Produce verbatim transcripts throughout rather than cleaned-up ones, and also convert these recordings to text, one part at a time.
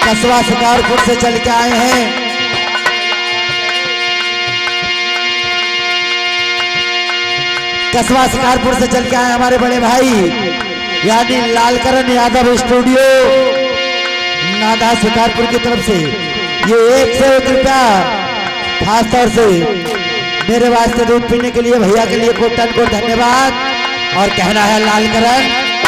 कसवा शिकारपुर से चल के आए हैं। कसवा शिकारपुर से चल के आए हमारे बड़े भाई यानी लालकरण यादव स्टूडियो नादा शिकारपुर की तरफ से ये एक सौ एक रुपया खास तौर से मेरे वास्ते दूध पीने के लिए भैया के लिए कोटन को धन्यवाद। और कहना है लालकरण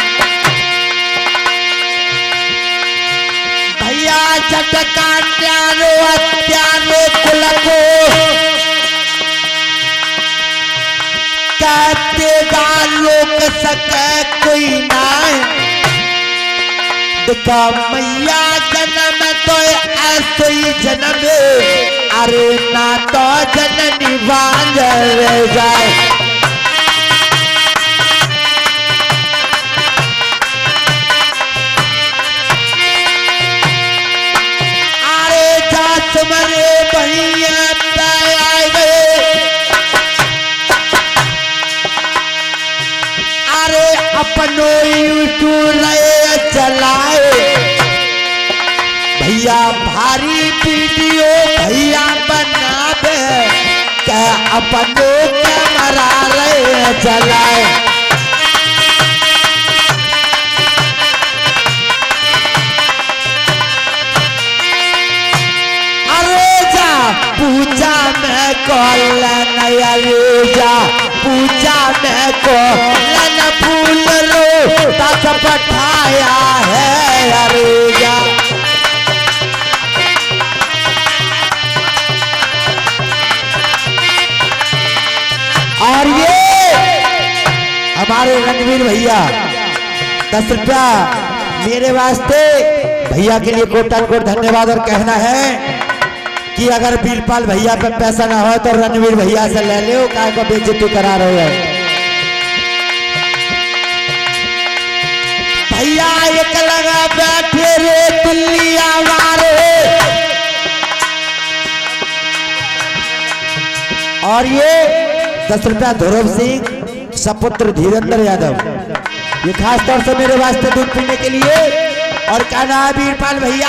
भैया झटका त्यारो त्यारो कुलको कहते लोक सके कोई ना दिखा मैया जन्म तो ऐसे ही जन्म अरे ना तो जननी बांझ जाए। अरे जात मरे भैया आए गए अरे अपनो चलाए भैया भारी वीडियो भैया बना दे क्या अपनो कैमरा ले चलाए। अरे जा पूजा में कॉल नया ले जा पूजा में कॉल फूल लो दस पठाया है अरे जा। और ये हमारे रणवीर भैया दस रुपया मेरे वास्ते भैया के लिए कोटन कोट धन्यवाद। और कहना है कि अगर बीरपाल भैया पे पैसा ना हो तो रणवीर भैया से ले लो काय को बेइज्जती करा रहे हो। भैया एक लगा बैठे रे दिल्ली आवारे और ये दस रुपया ध्रुव सिंह सपुत्र धीरेन्द्र यादव ये खास तौर से मेरे वास्ते दूध पीने के लिए। और कहना है बीरपाल भैया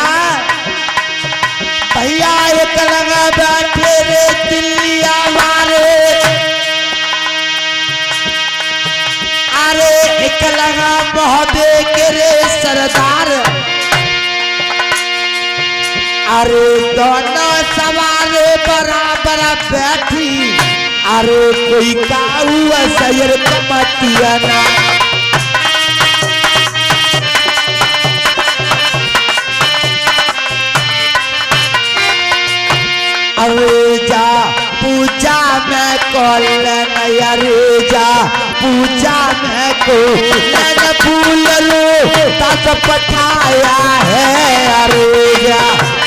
भैया एक लगा बैठे रे दिल्ली आवारे अरे एक लगा महोदय के रे सरदार अरे दोनों सवार बराबर बैठी अरे कोई काऊ सैर कमतिया ना अरे जा पूजा में कॉल नया रे जा पूजा में को फूल लो दस पठाया है अरे जा।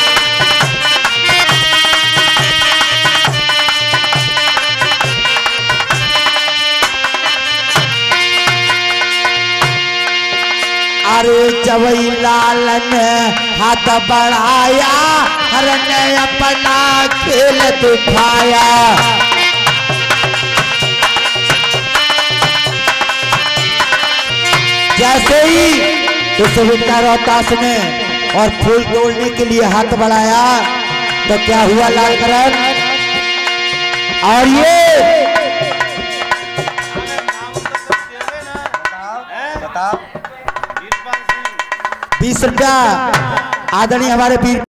अरे जवई लाल ने हाथ बढ़ाया हर ने अपना खेल दिखाया जैसे ही उस विद्या रोहतास ने और फूल तोड़ने के लिए हाथ बढ़ाया तो क्या हुआ लालकरण। और ये बीस रुपया आदरणीय हमारे वीर